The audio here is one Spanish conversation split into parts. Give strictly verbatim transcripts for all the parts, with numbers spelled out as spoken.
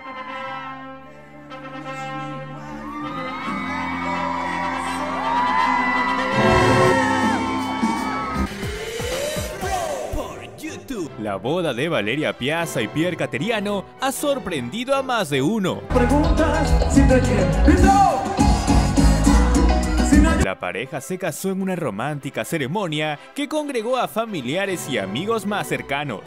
La boda de Valeria Piazza y Pierre Cateriano ha sorprendido a más de uno. La pareja se casó en una romántica ceremonia que congregó a familiares y amigos más cercanos.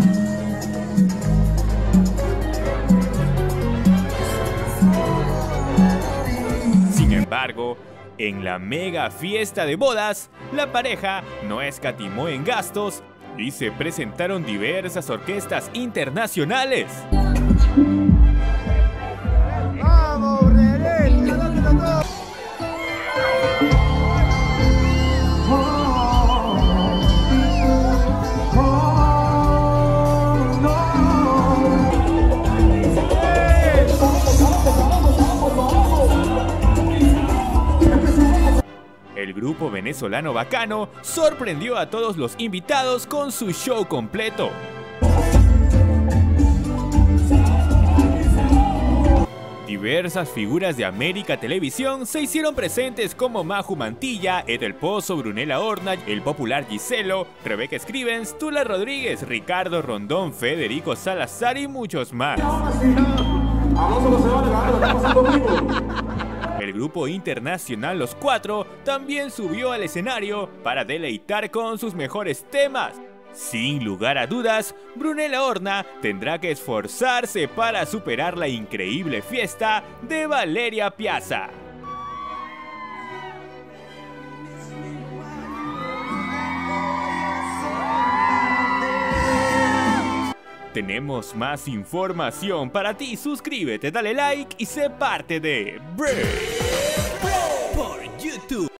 Sin embargo, en la mega fiesta de bodas, la pareja no escatimó en gastos y se presentaron diversas orquestas internacionales. El grupo venezolano Bacano sorprendió a todos los invitados con su show completo. Diversas figuras de América Televisión se hicieron presentes como Maju Mantilla, Edel Pozo, Brunella Horna, el popular Giselo, Rebeca Scrivens, Tula Rodríguez, Ricardo Rondón, Federico Salazar y muchos más. El grupo internacional Los Cuatro también subió al escenario para deleitar con sus mejores temas. Sin lugar a dudas, Brunella Horna tendrá que esforzarse para superar la increíble fiesta de Valeria Piazza. Tenemos más información para ti. Suscríbete, dale like y sé parte de Break por YouTube.